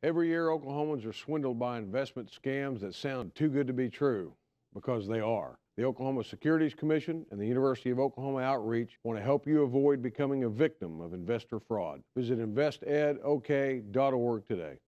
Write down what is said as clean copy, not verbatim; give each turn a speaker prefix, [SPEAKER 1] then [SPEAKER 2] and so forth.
[SPEAKER 1] Every year, Oklahomans are swindled by investment scams that sound too good to be true, because they are. The Oklahoma Securities Commission and the University of Oklahoma Outreach want to help you avoid becoming a victim of investor fraud. Visit investedok.org today.